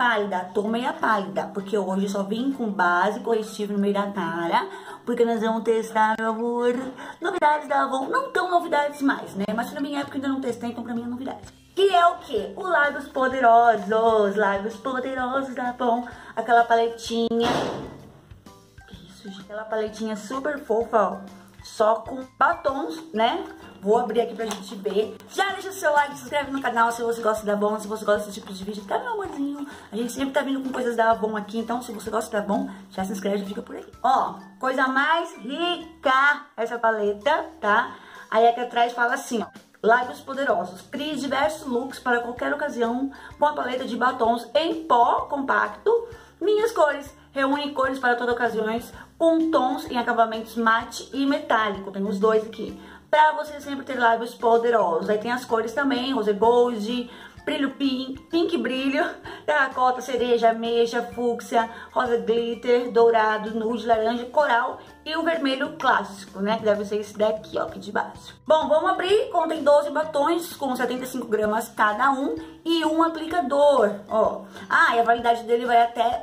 pálida? Tô meia pálida, porque hoje eu só vim com base corretivo no meio da cara, porque nós vamos testar, meu amor, novidades da Avon, não tão novidades mais, né? Mas na minha época ainda não testei, então pra mim é novidade. Que é o quê? O Lábios Poderosos da Avon, aquela paletinha, isso, aquela paletinha super fofa, ó, só com batons, né? Vou abrir aqui pra gente ver. Já deixa o seu like, se inscreve no canal se você gosta da Avon, se você gosta desse tipo de vídeo, tá, meu amorzinho? A gente sempre tá vindo com coisas da Avon aqui, então se você gosta da Avon, já se inscreve, já fica por aí. Ó, coisa mais rica essa paleta, tá? Aí aqui atrás fala assim, ó. Lábios poderosos. Crie diversos looks para qualquer ocasião com a paleta de batons em pó compacto. Minhas cores. Reúne cores para todas as ocasiões com tons em acabamentos mate e metálico. Tem os dois aqui. Pra você sempre ter lábios poderosos. Aí tem as cores também, rose gold, brilho pink, pink brilho, terracota, cereja, ameixa, fúcsia, rosa glitter, dourado, nude, laranja, coral e o vermelho clássico, né? Que deve ser esse daqui, ó, aqui de baixo. Bom, vamos abrir. Contém 12 batons com 75 gramas cada um e um aplicador, ó. Ah, e a validade dele vai até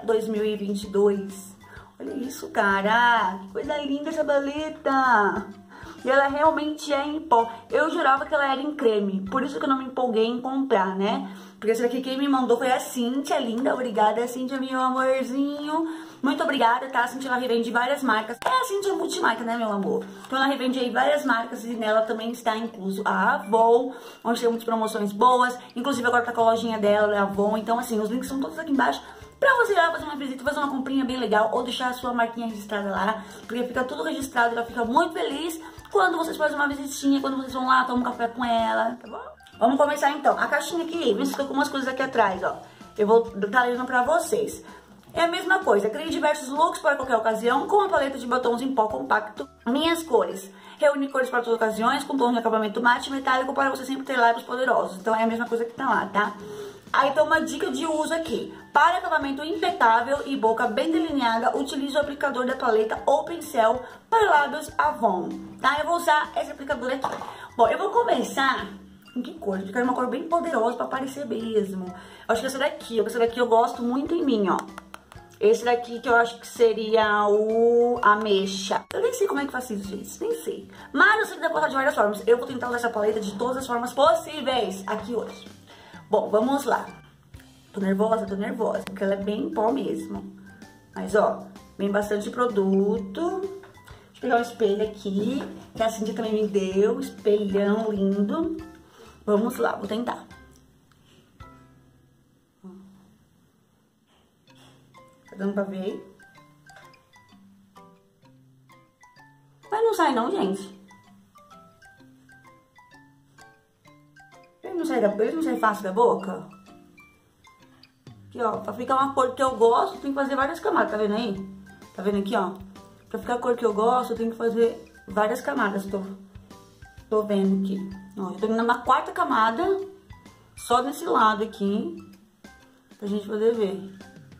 2022. Olha isso, cara. Que coisa linda essa paleta. E ela realmente é em pó. Eu jurava que ela era em creme. Por isso que eu não me empolguei em comprar, né? Porque essa daqui quem me mandou foi a Cíntia, linda. Obrigada, Cíntia, meu amorzinho. Muito obrigada, tá? A Cíntia, ela revende várias marcas. É a Cíntia multimarca, né, meu amor? Então ela revende aí várias marcas e nela também está incluso a Avon, onde tem muitas promoções boas. Inclusive agora tá com a lojinha dela, a Avon. Então, assim, os links são todos aqui embaixo. Pra você ir lá fazer uma visita, fazer uma comprinha bem legal ou deixar a sua marquinha registrada lá, porque fica tudo registrado, ela fica muito feliz quando vocês fazem uma visitinha, quando vocês vão lá, tomam um café com ela, tá bom? Vamos começar então. A caixinha aqui, vem com umas coisas aqui atrás, ó. Eu vou estar lendo pra vocês. É a mesma coisa, crie diversos looks para qualquer ocasião com a paleta de batons em pó compacto. Minhas cores. Reúne cores para todas as ocasiões, com tons de acabamento mate e metálico para você sempre ter lábios poderosos. Então é a mesma coisa que tá lá, tá? Aí tem uma dica de uso aqui. Para acabamento impecável e boca bem delineada, utilize o aplicador da paleta ou pincel para lábios Avon, tá? Eu vou usar esse aplicador aqui. Bom, eu vou começar... Com que cor? Eu quero uma cor bem poderosa para aparecer mesmo. Eu acho que essa daqui eu gosto muito em mim, ó. Esse daqui que eu acho que seria o ameixa. Eu nem sei como é que faz isso, gente. Nem sei. Mas eu sei que dá pra usar de várias formas. Eu vou tentar usar essa paleta de todas as formas possíveis aqui hoje. Bom, vamos lá. Tô nervosa, porque ela é bem pó mesmo. Mas, ó, vem bastante produto. Deixa eu pegar um espelho aqui, que a Cintia também me deu. Espelhão lindo. Vamos lá, vou tentar. Tá dando pra ver aí? Mas não sai não, gente. Ele não sai fácil da boca. Aqui, ó, pra ficar uma cor que eu gosto, tem que fazer várias camadas, tá vendo aí? Tá vendo aqui, ó? Pra ficar a cor que eu gosto, eu tenho que fazer várias camadas, tô vendo aqui. Ó, eu tô indo na 4ª camada, só desse lado aqui, pra gente poder ver.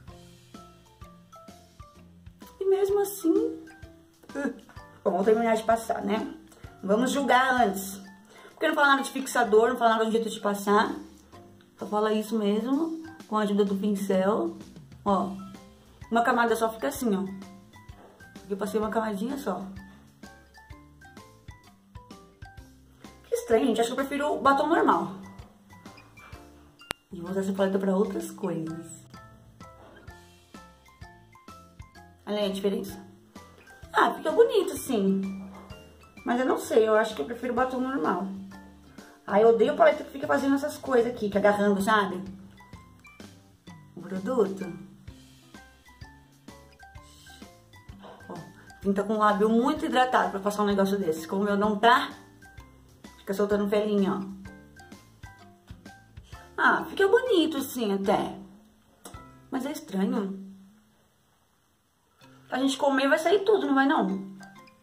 E mesmo assim... Bom, vamos terminar de passar, né? Vamos julgar antes. Porque não fala nada de fixador, não fala nada de jeito de passar. Só fala isso mesmo, com a ajuda do pincel. Ó, uma camada só fica assim, ó. Aqui eu passei uma camadinha só. Que estranho, gente. Acho que eu prefiro o batom normal. E vou usar essa paleta pra outras coisas. Olha aí a diferença. Ah, fica bonito, sim. Mas eu não sei, eu acho que eu prefiro o batom normal. Ah, eu odeio paleta que fica fazendo essas coisas aqui, que agarrando, sabe? O produto. Ó, tem que estar com o lábio muito hidratado pra passar um negócio desse. Como o meu não tá, fica soltando pelinho, ó. Ah, fica bonito sim até. Mas é estranho. A gente comer vai sair tudo, não vai não?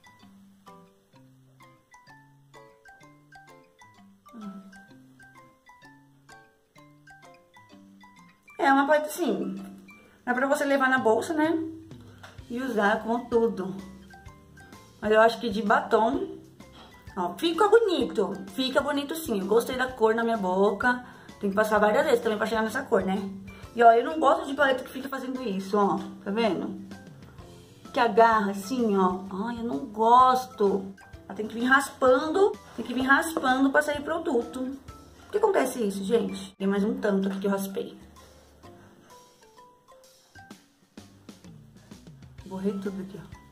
É uma paleta assim, é pra você levar na bolsa, né? E usar com tudo. Mas eu acho que de batom, ó, fica bonito sim. Eu gostei da cor na minha boca. Tem que passar várias vezes também pra chegar nessa cor, né? E ó, eu não gosto de paleta que fica fazendo isso, ó. Tá vendo? Que agarra assim, ó. Ai, eu não gosto. Ela tem que vir raspando. Tem que vir raspando pra sair produto. Por que acontece isso, gente? Tem mais um tanto aqui que eu raspei. Borrei tudo aqui, ó.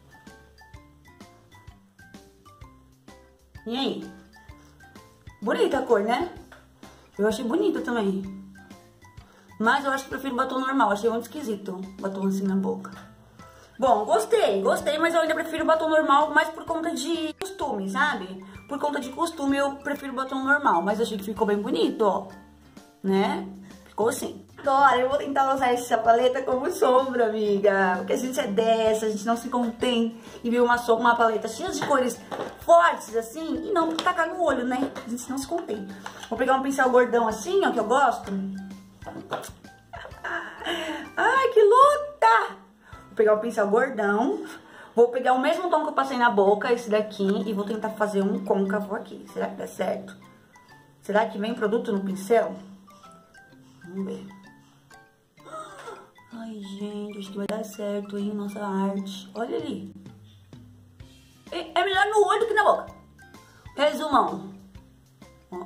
E aí? Bonita a cor, né? Eu achei bonita também. Mas eu acho que prefiro batom normal. Achei muito esquisito batom assim na boca. Bom, gostei, mas eu ainda prefiro batom normal, mais por conta de costume, sabe? Por conta de costume eu prefiro batom normal, mas achei que ficou bem bonito, ó. Né? Ficou assim. Agora eu vou tentar usar essa paleta como sombra, amiga. Porque a gente é dessa, a gente não se contém em ver uma paleta cheia de cores fortes assim e não tacar no olho, né? A gente não se contém. Vou pegar um pincel gordão assim, ó, que eu gosto. Ai, que luta! Vou pegar o pincel gordão. Vou pegar o mesmo tom que eu passei na boca, esse daqui, e vou tentar fazer um côncavo aqui. Será que dá certo? Será que vem produto no pincel? Vamos ver. Ai, gente, acho que vai dar certo, hein, nossa arte. Olha ali. É melhor no olho do que na boca. Resumão. Ó.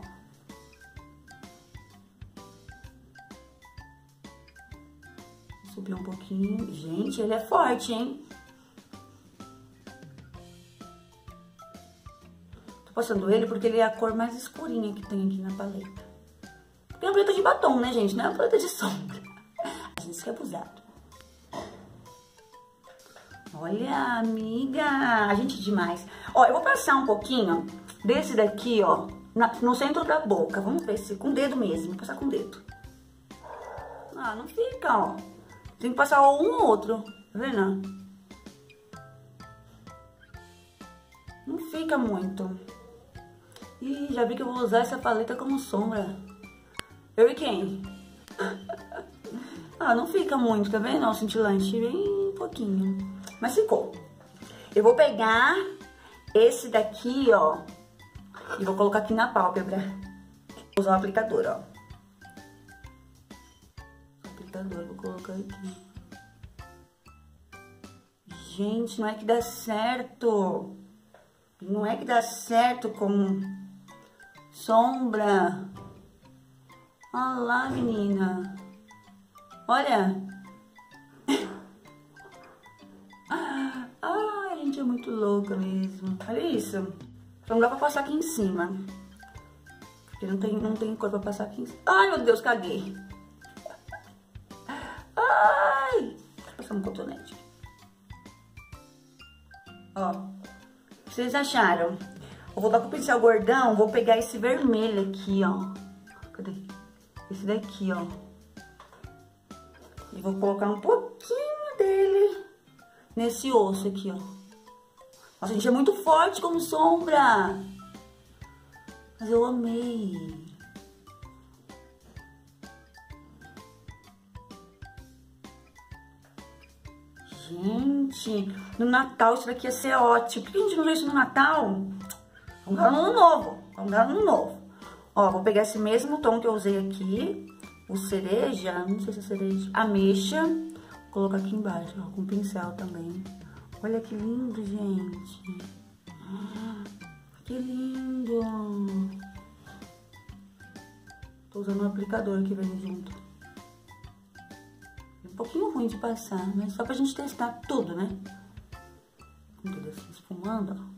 Subir um pouquinho. Gente, ele é forte, hein? Tô passando ele porque ele é a cor mais escurinha que tem aqui na paleta. Tem uma paleta de batom, né, gente? Não é uma paleta de sombra. A gente é abusado. Olha, amiga, a gente é demais. Ó, eu vou passar um pouquinho desse daqui, ó, no centro da boca. Vamos ver se com o dedo mesmo. Vou passar com o dedo. Ah, não fica, ó. Tem que passar um ou outro. Tá vendo? Não fica muito. Ih, já vi que eu vou usar essa paleta como sombra. Eu e quem? Ah, não fica muito, tá vendo? O cintilante, bem pouquinho. Mas ficou. Eu vou pegar esse daqui, ó, e vou colocar aqui na pálpebra. Vou usar o aplicador, ó. O aplicador, vou colocar aqui. Gente, não é que dá certo. Não é que dá certo como sombra. Olha lá, menina. Olha. Ai, a gente é muito louca mesmo. Olha isso. Só não dá pra passar aqui em cima. Porque não tem cor pra passar aqui em cima. Ai, meu Deus, caguei. Ai. Vou passar um cotonete. Ó. O que vocês acharam? Eu vou voltar com o pincel gordão. Vou pegar esse vermelho aqui, ó. Cadê? Esse daqui, ó. E vou colocar um pouquinho dele nesse osso aqui, ó. Nossa, gente, é muito forte como sombra. Mas eu amei. Gente, no Natal isso daqui ia ser ótimo. Por que a gente não fez isso no Natal? Vamos dar no ano novo. Vamos dar no ano novo. Ó, vou pegar esse mesmo tom que eu usei aqui. O cereja, não sei se é cereja. Ameixa. Vou colocar aqui embaixo, ó, com pincel também. Olha que lindo, gente. Que lindo. Tô usando um aplicador que vem junto. É um pouquinho ruim de passar, mas só pra gente testar tudo, né? Com tudo assim esfumando, ó.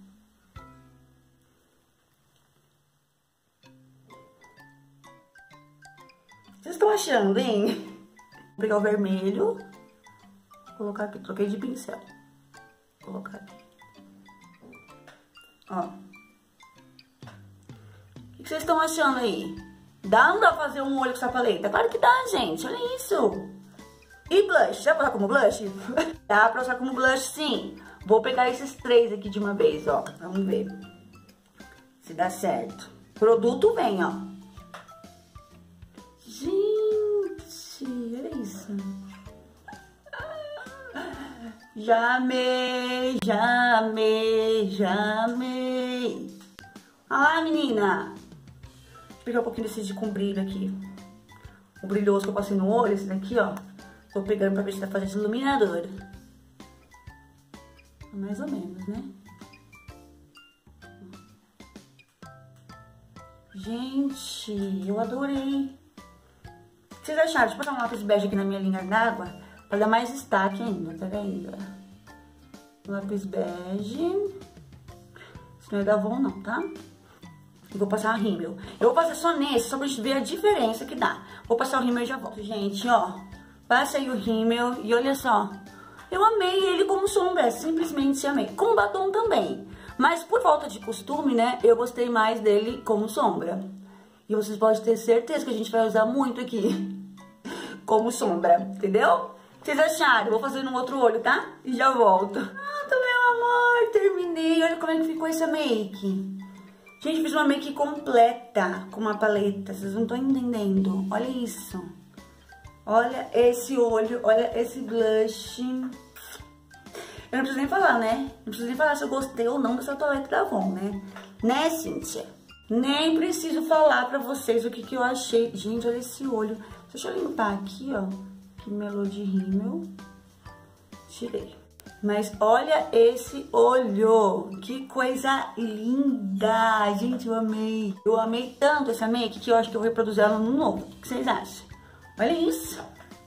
Vocês estão achando, hein? Vou pegar o vermelho. Colocar aqui, troquei de pincel. Vou colocar aqui. Ó. O que vocês estão achando aí? Dá ou não dá pra fazer um olho com essa paleta? Claro que dá, gente. Olha isso. E blush? Dá pra usar como blush? Dá pra usar como blush, sim. Vou pegar esses três aqui de uma vez, ó. Vamos ver se dá certo. Produto vem, ó. Gente, olha isso. Já amei, já amei, já amei. Olha lá, menina. Vou pegar um pouquinho desse de com brilho aqui. o brilhoso que eu passei no olho, esse daqui, ó. Tô pegando pra ver se tá fazendo esse iluminador. Mais ou menos, né? Gente, eu adorei. O que vocês acharam? Deixa eu botar um lápis bege aqui na minha linha d'água pra dar mais destaque ainda, tá vendo? Lápis bege. Isso não é da Avon não, tá? E vou passar a rímel. Eu vou passar só nesse, só pra gente ver a diferença que dá. Vou passar o rímel e já volto. Gente, ó. Passa aí o rímel e olha só. Eu amei ele como sombra, simplesmente amei. Com batom também. Mas por falta de costume, né, eu gostei mais dele como sombra. E vocês podem ter certeza que a gente vai usar muito aqui. Como sombra, entendeu? Vocês acharam? Vou fazer no outro olho, tá? E já volto. Pronto, meu amor, terminei. Olha como é que ficou essa make. Gente, fiz uma make completa com uma paleta. Vocês não estão entendendo. Olha isso. Olha esse olho, olha esse blush. Eu não preciso nem falar, né? Não preciso nem falar se eu gostei ou não dessa paleta da Avon, né? Né, Cíntia? Nem preciso falar pra vocês o que eu achei. Gente, olha esse olho. Deixa eu limpar aqui, ó. Que melou de rímel. Tirei. Mas olha esse olho. Que coisa linda. Gente, eu amei. Eu amei tanto essa make que eu acho que eu vou reproduzir ela no novo. O que vocês acham? Olha isso.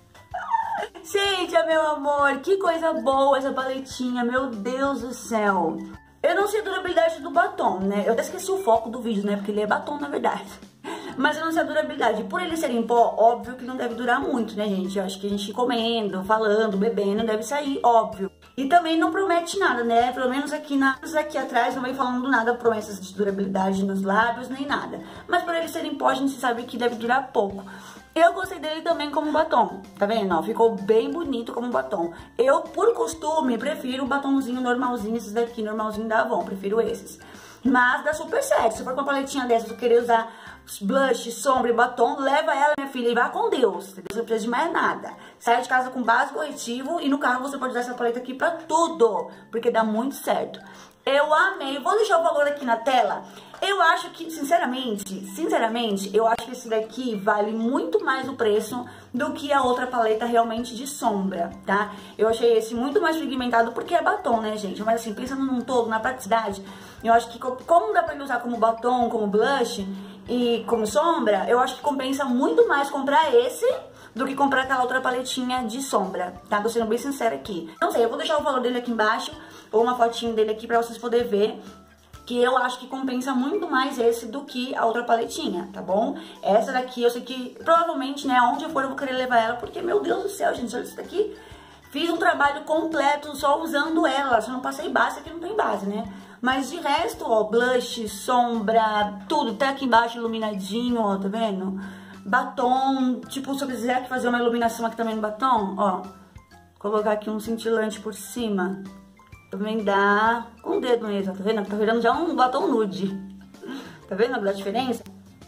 Cíntia, meu amor, que coisa boa essa paletinha, meu Deus do céu. Eu não sei a durabilidade do batom, né? Eu até esqueci o foco do vídeo, né? Porque ele é batom, na verdade. Mas eu não sei a durabilidade. Por ele ser em pó, óbvio que não deve durar muito, né, gente? Eu acho que a gente comendo, falando, bebendo, deve sair, óbvio. E também não promete nada, né? Pelo menos aqui atrás não vem falando nada, promessas de durabilidade nos lábios, nem nada. Mas por ele ser em pó, a gente sabe que deve durar pouco. Eu gostei dele também como batom, tá vendo? Ó, ficou bem bonito como batom. Eu, por costume, prefiro o batomzinho normalzinho, esses daqui, normalzinho da Avon, prefiro esses. Mas dá super certo, se for com uma paletinha dessas, você querer usar blush, sombra e batom, leva ela, minha filha, e vá com Deus, entendeu? Você não precisa de mais nada. Saia de casa com base, corretivo e no carro você pode usar essa paleta aqui pra tudo, porque dá muito certo. Eu amei, vou deixar o valor aqui na tela. Eu acho que, sinceramente, eu acho que esse daqui vale muito mais o preço do que a outra paleta realmente de sombra, tá? Eu achei esse muito mais pigmentado porque é batom, né, gente? Mas assim, pensando num todo, na praticidade, eu acho que como dá pra ele usar como batom, como blush e como sombra, eu acho que compensa muito mais comprar esse do que comprar aquela outra paletinha de sombra, tá? Tô sendo bem sincera aqui. Não sei, eu vou deixar o valor dele aqui embaixo ou uma fotinho dele aqui pra vocês poderem ver. Que eu acho que compensa muito mais esse do que a outra paletinha, tá bom? Essa daqui, eu sei que provavelmente, né, onde eu for eu vou querer levar ela, porque, meu Deus do céu, gente, olha isso daqui. Fiz um trabalho completo só usando ela, só não passei base, aqui não tem base, né? Mas de resto, ó, blush, sombra, tudo, tá aqui embaixo iluminadinho, ó, tá vendo? Batom, tipo, se eu quiser fazer uma iluminação aqui também no batom, ó, colocar aqui um cintilante por cima. Também dá com o dedo mesmo, tá vendo? Tá virando já um batom nude. Tá vendo a diferença?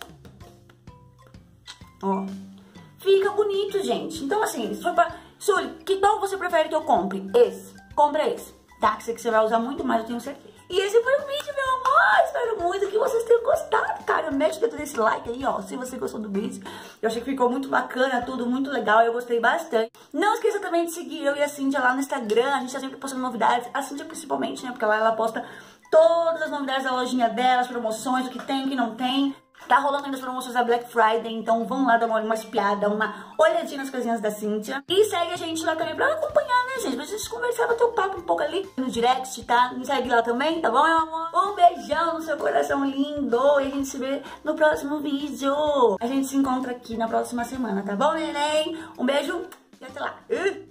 Ó. Fica bonito, gente. Então, assim, se for pra... Sul, que tal você prefere que eu compre? Esse. Compra esse, tá? Que você vai usar muito mais, eu tenho certeza. E esse foi o vídeo, meu amor. Espero muito que vocês tenham gostado, cara. Mexe o dedo nesse like aí, ó, se você gostou do vídeo. Eu achei que ficou muito bacana, tudo muito legal. Eu gostei bastante. Não esqueça também de seguir eu e a Cíntia lá no Instagram. A gente tá sempre postando novidades. A Cíntia principalmente, né? Porque lá ela posta todas as novidades da lojinha dela, as promoções, o que tem, o que não tem. Tá rolando ainda as promoções da Black Friday, então vão lá dar uma espiada, uma olhadinha nas coisinhas da Cíntia. E segue a gente lá também pra acompanhar, né, gente? Pra gente conversar, bater o papo um pouco ali no direct, tá? Me segue lá também, tá bom, meu amor? Um beijão no seu coração lindo e a gente se vê no próximo vídeo. A gente se encontra aqui na próxima semana, tá bom, neném? Um beijo e até lá.